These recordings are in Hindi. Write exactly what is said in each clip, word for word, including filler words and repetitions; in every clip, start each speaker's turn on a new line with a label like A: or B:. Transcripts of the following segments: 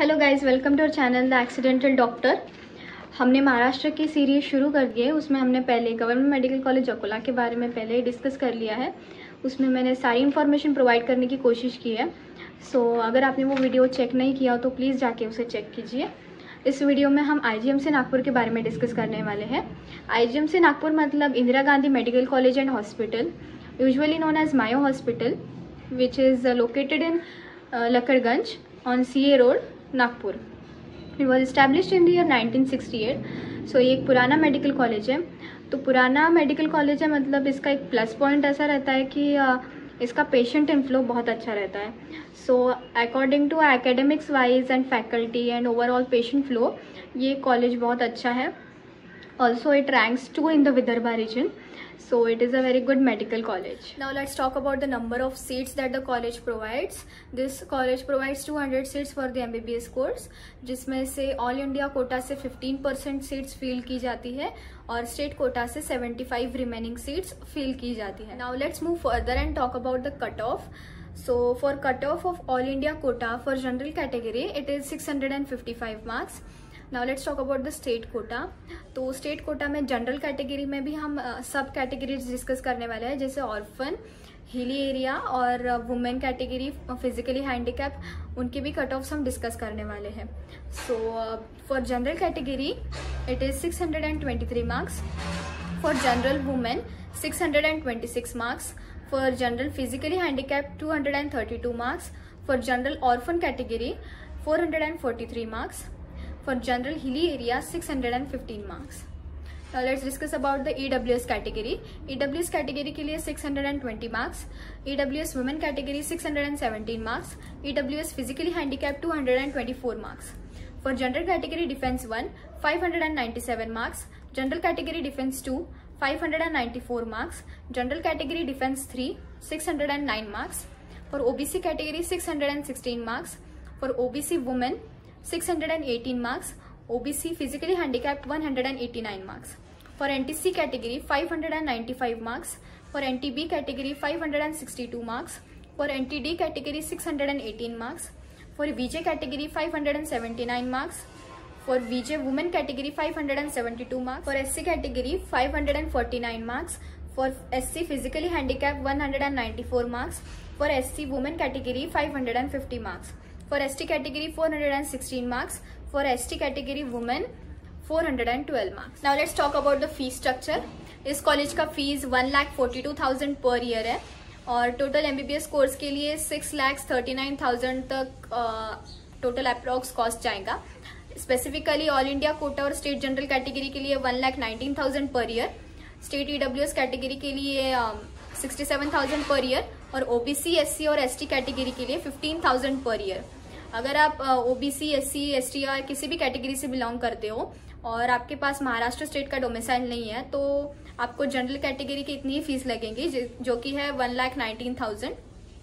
A: Hello guys, welcome to our channel the accidental doctor. हमने महाराष्ट्र की सीरीज़ शुरू कर दी है। उसमें हमने पहले गवर्नमेंट मेडिकल कॉलेज अकोला के बारे में पहले डिस्कस कर लिया है। उसमें मैंने सारी इन्फॉर्मेशन प्रोवाइड करने की कोशिश की है। सो so, अगर आपने वो वीडियो चेक नहीं किया तो प्लीज़ जाके उसे चेक कीजिए। इस वीडियो में हम आईजीएमसी नागपुर के बारे में डिस्कस करने वाले हैं। आईजीएमसी नागपुर मतलब Indira Gandhi medical college and hospital, usually known as Mayo hospital, which is located in Lakadganj on C A road, Nagpur. It was established in the year nineteen sixty eight. So ये एक पुराना मेडिकल कॉलेज है। तो पुराना मेडिकल कॉलेज है मतलब इसका एक प्लस पॉइंट ऐसा रहता है कि uh, इसका पेशेंट इनफ्लो बहुत अच्छा रहता है। So according to academics wise and faculty and overall patient flow, ये कॉलेज बहुत अच्छा है। Also it ranks two in the Vidarbha region, so it is a very good medical college. Now let's talk about the number of seats that the college provides. This college provides two hundred seats for the M B B S course, जिसमें से ऑल इंडिया कोटा से fifteen percent सीट्स फिल की जाती है और स्टेट कोटा से seventy-five रिमेनिंग सीट्स फिल की जाती है। Now let's move further and talk about the cut off. So for cut off of all India quota for general category, it is six hundred fifty-five marks. Now let's talk about the state quota. तो स्टेट कोटा में जनरल कैटेगरी में भी हम सब कैटेगरीज डिस्कस करने वाले हैं, जैसे ऑर्फन, हिली एरिया और वुमेन कैटेगरी, फिजिकली हैंडीकैप, उनके भी कट ऑफ्स हम डिस्कस करने वाले हैं। So for general category it is six hundred twenty three marks, for general women six hundred twenty six marks, for general physically handicap two hundred thirty two marks, for general orphan category four hundred forty three marks, for general hilly area six hundred fifteen marks. Now let's discuss about the E W S category. E W S category के लिए six hundred twenty marks, E W S women category six hundred seventeen marks, E W S physically handicapped two hundred twenty-four marks. For general category defense one, five hundred ninety-seven marks, general category defense two, five hundred ninety-four marks, general category defense three, six hundred nine marks. For O B C category six hundred sixteen marks, for O B C women six hundred eighteen marks, O B C physically handicapped one hundred eighty-nine marks. For N T C category five hundred ninety-five marks, for N T B category five hundred sixty-two marks, for N T D category six hundred eighteen marks, for V J category five hundred seventy-nine marks, for V J women category five hundred seventy-two marks, for S C category five hundred forty-nine marks, for S C physically handicapped one hundred ninety-four marks, for S C women category five hundred fifty marks. For S T category four hundred sixteen marks, for S T category women four hundred twelve marks. Now let's talk about the fee structure. इस कॉलेज का fees one lakh forty-two thousand per year है और टोटल एमबीबीएस कोर्स के लिए six lakh thirty-nine thousand तक टोटल अप्रॉक्स कॉस्ट जाएगा। स्पेसिफिकली ऑल इंडिया कोटा और स्टेट जनरल कैटेगरी के लिए one lakh nineteen thousand per year, state EWS category के लिए sixty-seven thousand पर ईयर और ओबीसी, एससी और एसटी कैटेगरी के लिए fifteen thousand पर ईयर। अगर आप ओबीसी, एससी, एसटी या किसी भी कैटेगरी से बिलोंग करते हो और आपके पास महाराष्ट्र स्टेट का डोमिसाइल नहीं है तो आपको जनरल कैटेगरी की इतनी ही फीस लगेंगी, जो कि है वन लाख नाइनटीन थाउजेंड।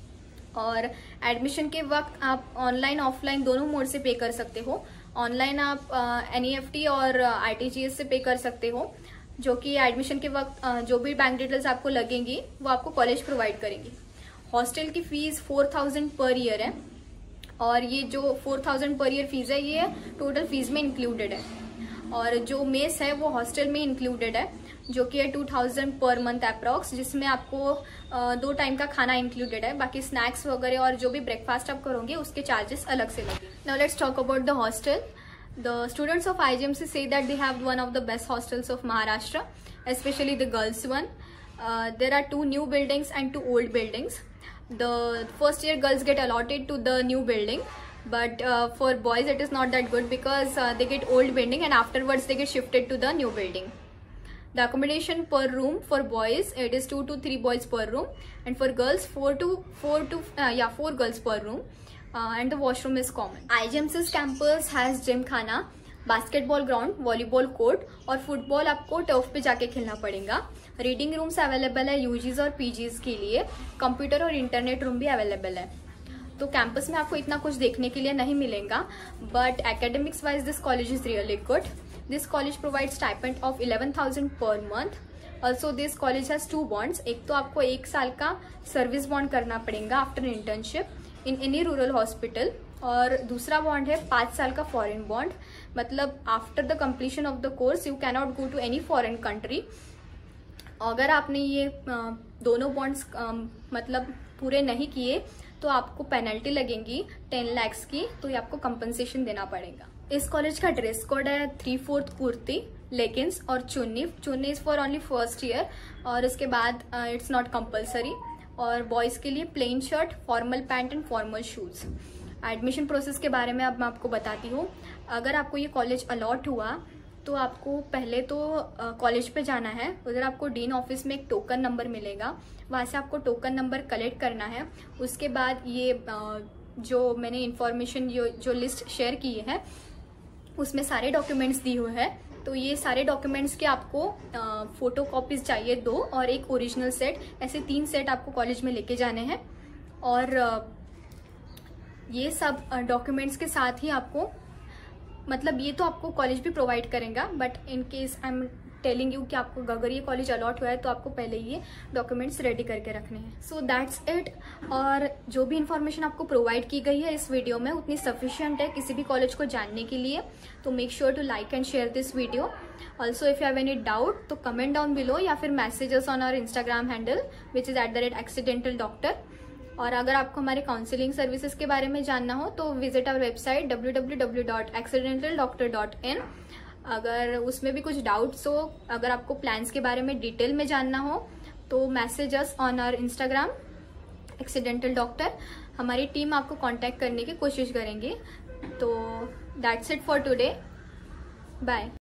A: और एडमिशन के वक्त आप ऑनलाइन ऑफलाइन दोनों मोड से पे कर सकते हो। ऑनलाइन आप एनईएफटी और आरटीजीएस से पे कर सकते हो, जो कि एडमिशन के वक्त जो भी बैंक डिटेल्स आपको लगेंगी वो आपको कॉलेज प्रोवाइड करेंगी। हॉस्टल की fees four thousand per year है और ये जो four thousand per year fees है ये टोटल फीस में इंक्लूडेड है। और जो मेस है वो हॉस्टल में इंक्लूडेड है, जो कि है two thousand per month approx, जिसमें आपको दो टाइम का खाना इंक्लूडेड है। बाकी स्नैक्स वगैरह और जो भी ब्रेकफास्ट आप करोगे उसके चार्जेस अलग से लगेंगे। Now let's talk about the hostel. The students of I G M C say that they have one of the best hostels of Maharashtra, especially the girls one. Uh, there are two new buildings and two old buildings. The first year girls get allotted to the new building, but uh, for boys it is not that good because uh, they get old building and afterwards they get shifted to the new building. The accommodation per room for boys it is two to three boys per room, and for girls four to four to uh, yeah four girls per room. Uh, and the washroom is common. I G M C's campus has gym खाना, बास्केटबॉल ग्राउंड, वॉलीबॉल कोर्ट और फुटबॉल आपको टर्फ पे जाके खेलना पड़ेगा। रीडिंग रूम्स अवेलेबल है यूजीज और पीजीज के लिए, कंप्यूटर और इंटरनेट रूम भी अवेलेबल है। तो कैंपस में आपको इतना कुछ देखने के लिए नहीं मिलेगा, but academics wise this college is really good. This college provide stipend of eleven thousand per month. Also this college has two bonds. एक तो आपको एक साल का सर्विस बॉन्ड करना पड़ेगा after internship in any rural hospital और दूसरा बॉन्ड है पाँच साल का फॉरेन बॉन्ड, मतलब after the completion of the course you can not go to any foreign country. अगर आपने ये दोनों बॉन्ड्स मतलब पूरे नहीं किए तो आपको पेनल्टी लगेगी टेन लैक्स की, तो ये आपको कंपनसेशन देना पड़ेगा। इस कॉलेज का ड्रेस कोड है थ्री फोर्थ कुर्ती, लेगिंग्स और chunni. Chunni is for only first year और उसके बाद इट्स नॉट कंपल्सरी। और बॉयज़ के लिए plain shirt, formal pant and formal shoes. Admission process के बारे में अब मैं आपको बताती हूँ। अगर आपको ये कॉलेज अलॉट हुआ तो आपको पहले तो कॉलेज पे जाना है, उधर आपको डीन ऑफिस में एक टोकन नंबर मिलेगा, वहाँ से आपको टोकन नंबर कलेक्ट करना है। उसके बाद ये जो मैंने इन्फॉर्मेशन जो जो लिस्ट शेयर की है उसमें सारे डॉक्यूमेंट्स दिए हुए हैं, तो ये सारे डॉक्यूमेंट्स के आपको फोटो कॉपीज चाहिए दो और एक ओरिजिनल सेट, ऐसे तीन सेट आपको कॉलेज में लेके जाने हैं। और ये सब डॉक्यूमेंट्स के साथ ही आपको मतलब ये तो आपको कॉलेज भी प्रोवाइड करेगा, but in case I am telling you कि आपको अगर ये कॉलेज अलॉट हुआ है तो आपको पहले ये डॉक्यूमेंट्स रेडी करके रखने हैं। So that's it. और जो भी इन्फॉर्मेशन आपको प्रोवाइड की गई है इस वीडियो में उतनी सफिशिएंट है किसी भी कॉलेज को जानने के लिए, तो make sure to like and share this video. Also if you have any doubt तो कमेंट डाउन बिलो या फिर messages on our Instagram handle which is at the rate accidental doctor. और अगर आपको हमारे काउंसलिंग सर्विसेज के बारे में जानना हो तो visit our website W W W dot accidental doctor dot in. अगर उसमें भी कुछ डाउट्स हो, अगर आपको प्लान्स के बारे में डिटेल में जानना हो तो message us on our Instagram accidental doctor. हमारी टीम आपको कांटेक्ट करने की कोशिश करेंगे। तो that's it for today, bye.